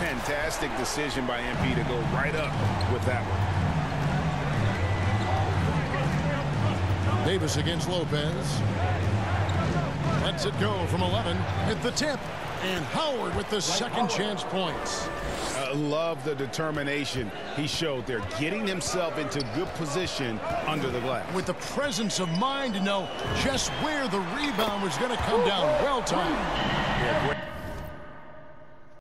Fantastic decision by MP to go right up with that one. Davis against Lopez. Lets it go from 11 at the tip. And Howard with the second chance points. I love the determination he showed there, getting himself into good position under the glass. With the presence of mind to know just where the rebound was going to come down. Well timed. Yeah, great.